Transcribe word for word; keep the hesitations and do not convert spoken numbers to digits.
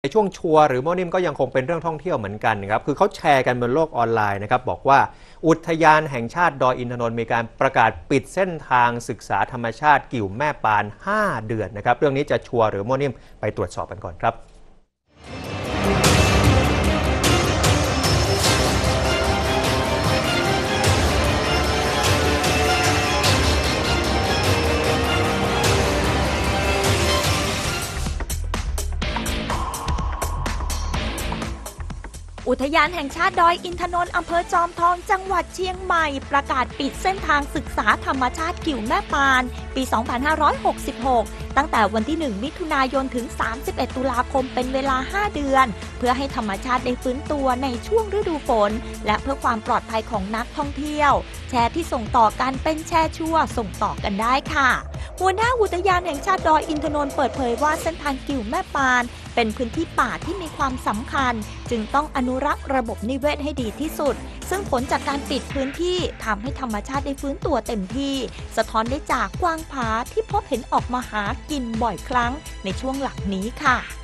ในช่วงชัวร์หรือโมนิมก็ยังคงเป็นเรื่องท่องเที่ยวเหมือนกันครับคือเขาแชร์กันบนโลกออนไลน์นะครับบอกว่าอุทยานแห่งชาติดอยอินทนนท์มีการประกาศปิดเส้นทางศึกษาธรรมชาติกิ่วแม่ปานห้าเดือนนะครับเรื่องนี้จะชัวร์หรือโมนิมไปตรวจสอบกันก่อนครับอุทยานแห่งชาติดอยอินทนนท์อำเภอจอมทองจังหวัดเชียงใหม่ประกาศปิดเส้นทางศึกษาธรรมชาติกิ่วแม่ปานปี สองพันห้าร้อยหกสิบหก ตั้งแต่วันที่ หนึ่ง มิถุนายน ถึง สามสิบเอ็ด ตุลาคมเป็นเวลา ห้า เดือนเพื่อให้ธรรมชาติได้ฟื้นตัวในช่วงฤดูฝนและเพื่อความปลอดภัยของนักท่องเที่ยวแชร์ที่ส่งต่อกันเป็นแชร์ชัวร์ส่งต่อกันได้ค่ะหัวหน้าอุทยานแห่งชาติดอยอินทนนท์เปิดเผยว่าเส้นทางกิ่วแม่ปานเป็นพื้นที่ป่าที่มีความสำคัญจึงต้องอนุรักษ์ระบบนิเวศให้ดีที่สุดซึ่งผลจากการปิดพื้นที่ทำให้ธรรมชาติได้ฟื้นตัวเต็มที่สะท้อนได้จากกวางผาที่พบเห็นออกมาหากินบ่อยครั้งในช่วงหลังนี้ค่ะ